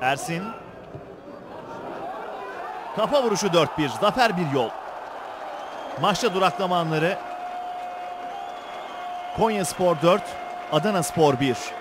Ersin. Kafa vuruşu 4-1. Zafer Biryol. Maçta duraklama anları. Konyaspor 4, Adanaspor 1.